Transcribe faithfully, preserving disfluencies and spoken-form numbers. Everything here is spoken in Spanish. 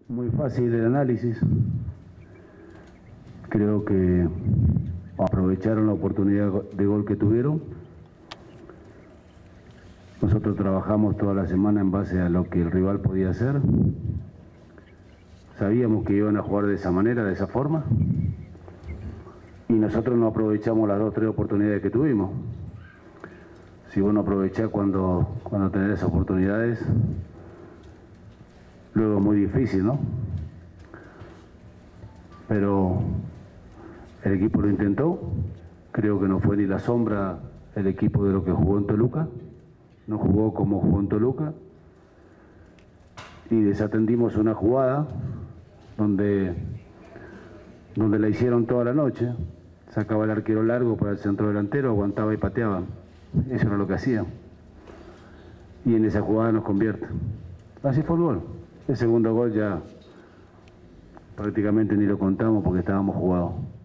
Muy fácil el análisis. Creo que aprovecharon la oportunidad de gol que tuvieron. Nosotros trabajamos toda la semana en base a lo que el rival podía hacer. Sabíamos que iban a jugar de esa manera, de esa forma. Y nosotros no aprovechamos las dos o tres oportunidades que tuvimos. Si vos no aprovechás cuando, cuando tenés esas oportunidades, luego es muy difícil, ¿no? Pero el equipo lo intentó. Creo que no fue ni la sombra el equipo de lo que jugó en Toluca. No jugó como jugó en Toluca. Y desatendimos una jugada donde, donde la hicieron toda la noche. Sacaba el arquero largo para el centro delantero, aguantaba y pateaba. Eso era lo que hacían. Y en esa jugada nos convierte. Así fue el gol. El segundo gol ya prácticamente ni lo contamos porque estábamos jugados.